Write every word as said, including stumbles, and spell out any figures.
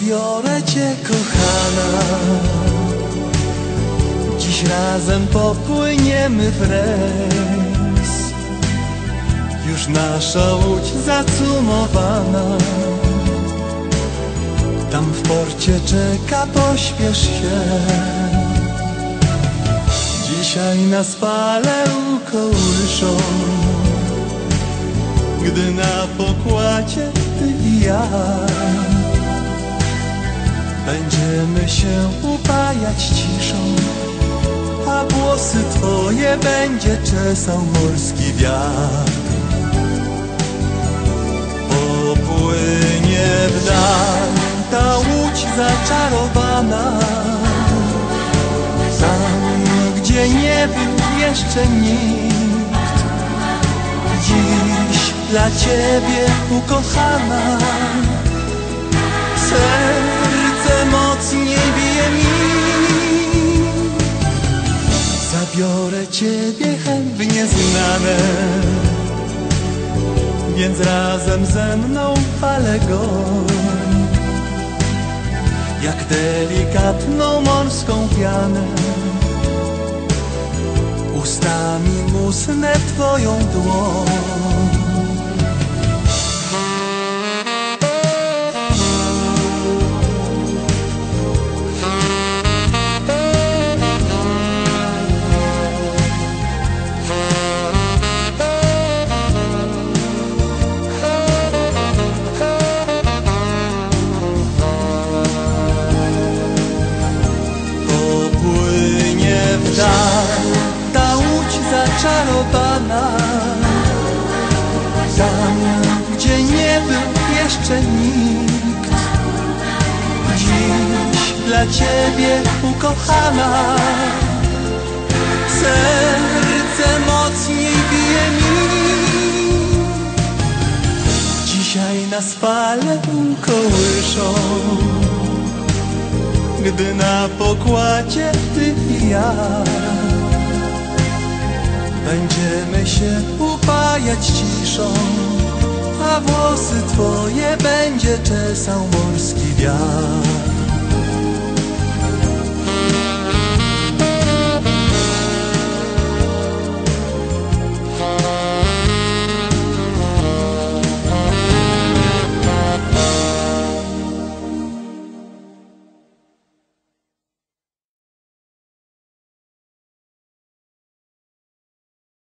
Zabiorę cię, kochana, dziś razem popłyniemy w rejs. Już nasza łódź zacumowana, tam w porcie czeka, pośpiesz się. Dzisiaj nas fale ukołyszą, gdy na pokładzie ty i ja będziemy się upajać ciszą, a włosy twoje będzie czesał morski wiatr. Popłynie w dal ta łódź zaczarowana, tam, gdzie nie był jeszcze nikt. Dziś dla ciebie, ukochana, serce mocniej bije mi. Zabiorę ciebie w nieznane, więc razem ze mną fale goń, jak delikatną morską pianę. Ustami musnę twoją dłoń. Popłynie w dal ta łódź zaczarowana, tam, gdzie nie był jeszcze nikt. Dziś dla ciebie, ukochana, serce mocniej bije mi. Dzisiaj nas fale ukołyszą, gdy na pokładzie ty i ja będziemy się upajać ciszą, a włosy twoje będzie czesał morski wiatr.